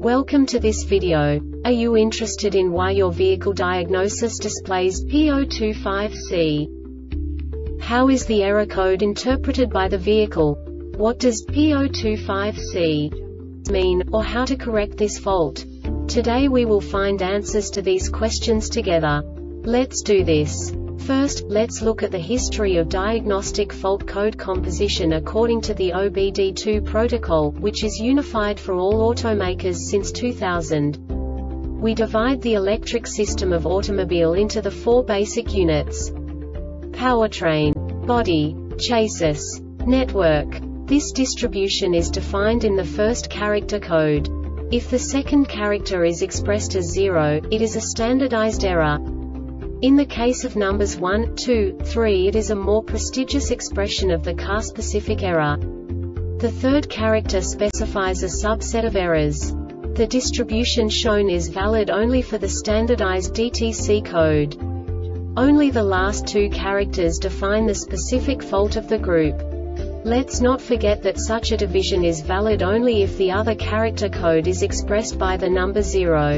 Welcome to this video. Are you interested in why your vehicle diagnosis displays P025C? How is the error code interpreted by the vehicle? What does P025C mean, or how to correct this fault? Today we will find answers to these questions together. Let's do this. First, let's look at the history of diagnostic fault code composition according to the OBD2 protocol, which is unified for all automakers since 2000. We divide the electric system of automobile into the four basic units: powertrain, body, chassis, network. This distribution is defined in the first character code. If the second character is expressed as 0, it is a standardized error. In the case of numbers 1, 2, 3, it is a more prestigious expression of the car-specific error. The third character specifies a subset of errors. The distribution shown is valid only for the standardized DTC code. Only the last two characters define the specific fault of the group. Let's not forget that such a division is valid only if the other character code is expressed by the number 0.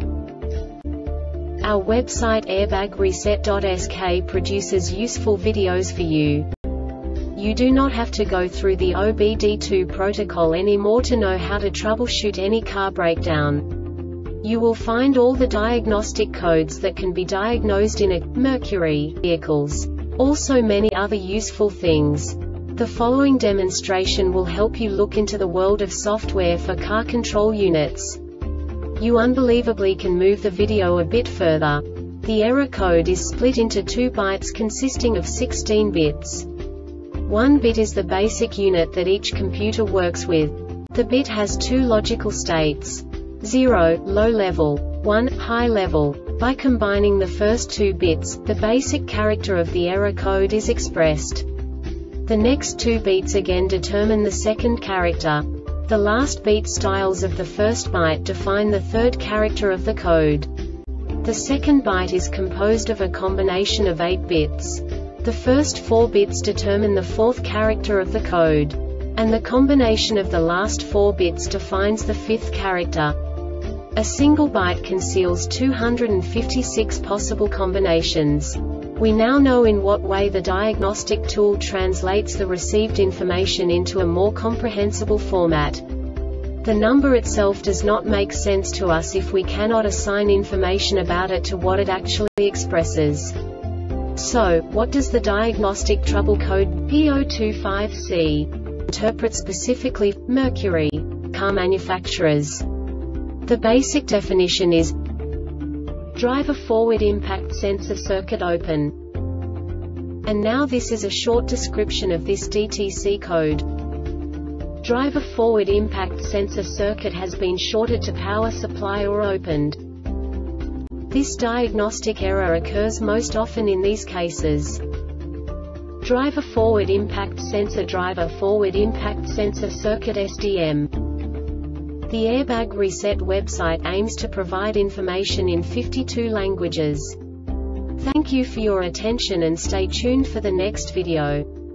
Our website airbagreset.sk produces useful videos for you. You do not have to go through the OBD2 protocol anymore to know how to troubleshoot any car breakdown. You will find all the diagnostic codes that can be diagnosed in a Mercury vehicles. Also many other useful things. The following demonstration will help you look into the world of software for car control units. You unbelievably can move the video a bit further. The error code is split into 2 bytes consisting of 16 bits. 1 bit is the basic unit that each computer works with. The bit has 2 logical states: 0, low level, 1, high level. By combining the first 2 bits, the basic character of the error code is expressed. The next 2 beats again determine the second character. The last beat styles of the first byte define the third character of the code. The second byte is composed of a combination of 8 bits. The first 4 bits determine the fourth character of the code. And the combination of the last 4 bits defines the fifth character. A single byte conceals 256 possible combinations. We now know in what way the diagnostic tool translates the received information into a more comprehensible format. The number itself does not make sense to us if we cannot assign information about it to what it actually expresses. So, what does the diagnostic trouble code P025C interpret specifically for Mercury car manufacturers? The basic definition is driver forward impact sensor circuit open. And now this is a short description of this DTC code. Driver forward impact sensor circuit has been shorted to power supply or opened. This diagnostic error occurs most often in these cases: driver forward impact sensor circuit SDM. The Airbag Reset website aims to provide information in 52 languages. Thank you for your attention and stay tuned for the next video.